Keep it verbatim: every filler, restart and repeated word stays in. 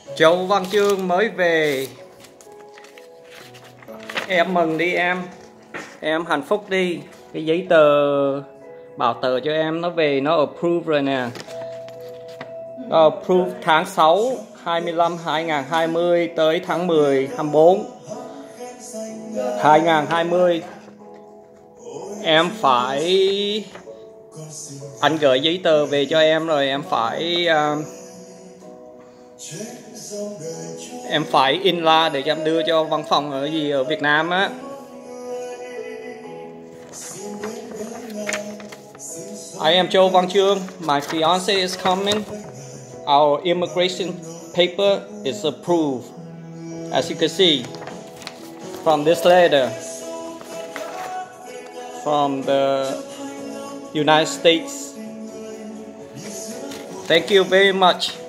Châu Văn Chương mới về. Em mừng đi em. Em hạnh phúc đi. Cái giấy tờ bảo tờ cho em nó về, nó approve rồi nè. Nó approve tháng sáu hai mươi lăm hai nghìn hai mươi tới tháng mười hai mươi bốn hai nghìn hai mươi. Em phải, anh gửi giấy tờ về cho em rồi, em phải uh, em phải in ra để em đưa cho văn phòng ở gì ở Việt Nam á. I am Châu Văn Chương. My fiance is coming. Our immigration paper is approved, as you can see from this letter from the United States. Thank you very much.